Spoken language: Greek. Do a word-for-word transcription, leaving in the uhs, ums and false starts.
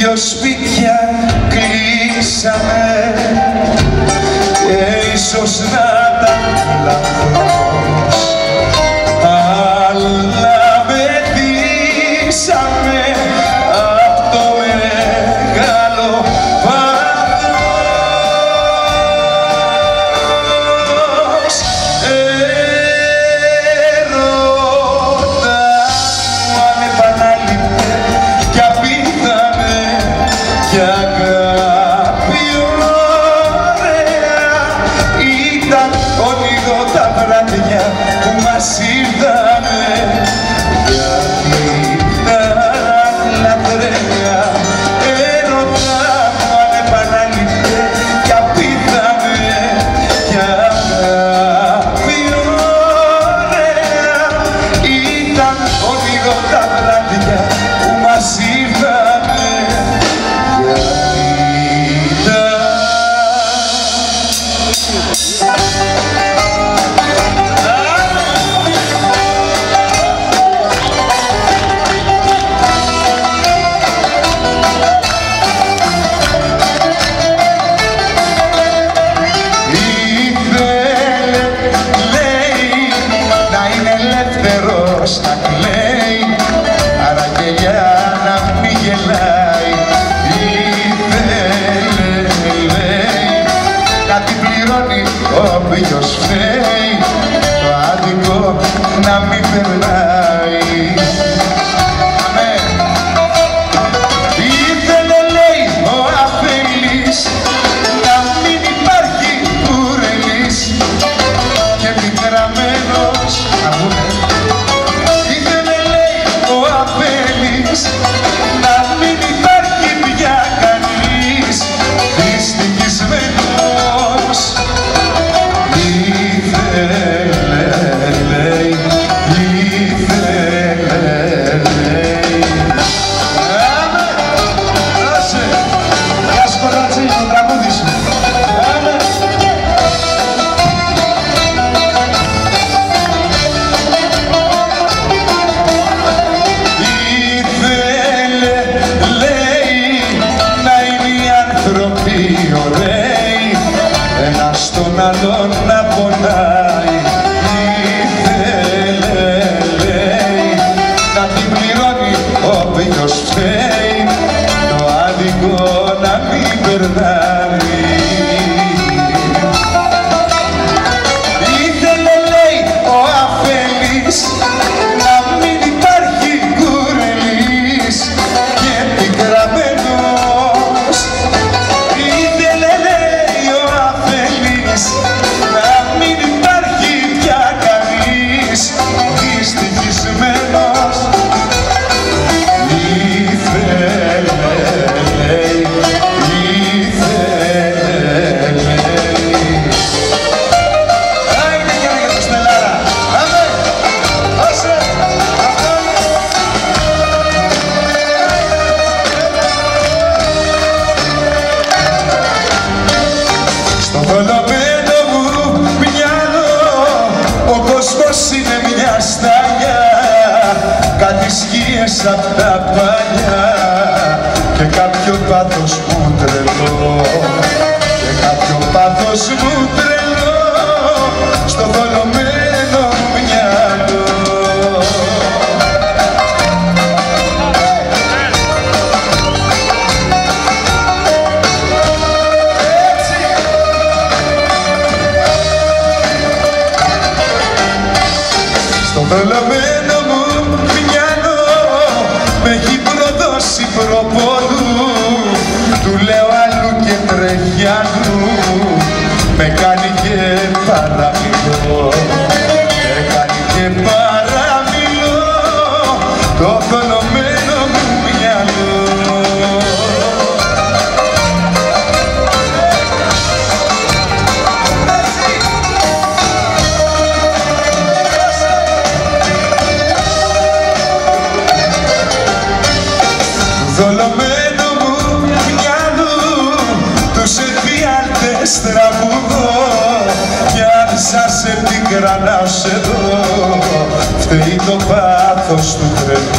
δυο σπίτια κλείσαμε και ίσως να ήταν λάθος, αλλά με δείσαμε απ' το μεγάλο βάθος. Έρωτα μου αν επανάληπτε κι απίθανε κι αγάπη ωραία ήταν όνειρο τα βράδια που μας ήρθανε, γιατί ήταν λατρεία. Έρωτα μου αν επανάληπτε κι απίθανε κι αγάπη ωραία ήταν όνειρο τα βράδια που μας ήρθανε, γιατί ήταν να κλαίει, άρα και για να μην γελάει. Ήθελε, λέει, κάτι πληρώνει όποιος φταίει, το άδικο να μην περνάει. Αμέ. Ήθελε, λέει, ο αφελής να μην υπάρχει κουρελής και πικραμένος να βγουνε. Να μην υπάρχει πια κανείς δυστυχισμένος. Ήθελε, λέει, ήθελε, λέει. Άμε, άσε, γεια σου κορατσί, το τραγούδι σου. Άμε. Στον άλλον να πονάει. Ήθελε, λέει, να την πληρώνει όποιος φταίει, το άδικο να μην περνάει. Ήθελε, λέει, ο αφελής να μην υπάρχει κουρελής και πικραμένος. Ήθελε, λέει, ο αφελής να μην υπάρχει πια κανείς δυστυχισμένος. Ήθελε, λέει, ήθελε, λέει. Άιντε κι για το Στελάρα. Πάμε, άσε, αυτό είναι. Στο θολωμένο μου μυαλό ο κόσμος είναι μια σταγιά, κάτι σκιές απ' τα παλιά και κάποιο πάθος μου τρελό, και κάποιο πάθος μου τρελό στο θολωμένο μου μυαλό. Στο θολωμένο μου μυαλό με έχει προδώσει προπολού, του λέω αλλού και τρέχει αλλού, με κάνει και παραμιλώ, με κάνει και παραμιλώ το θολωμένο μου μυαλό. Θολωμένο μου μυαλού τους εφιάλτες τραγουδώ, κι αν σας επικρανάω σε δω, φταίει το πάθος του τρελού.